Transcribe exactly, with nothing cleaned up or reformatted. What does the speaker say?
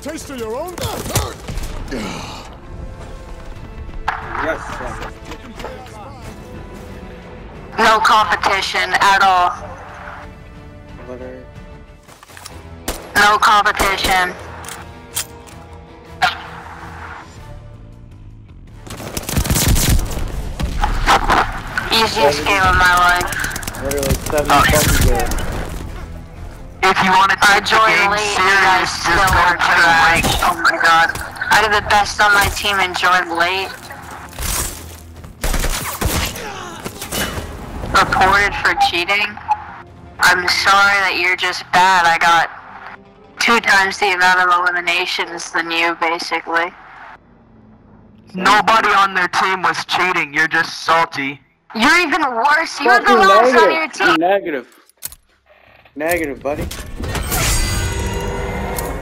taste of your own? Yes. No competition at all. No competition. Easiest game of my life. Literally seven seconds ago. If you want to I take the joined game late and you guys serious, still just go were to play trash. ranked. Oh my god. I did the best on my team and joined late. Reported for cheating. I'm sorry that you're just bad. I got two times the amount of eliminations than you, basically. Nobody on their team was cheating, you're just salty. You're even worse. You're Fuck the you, lowest on your negative. team. You're negative. Negative, buddy.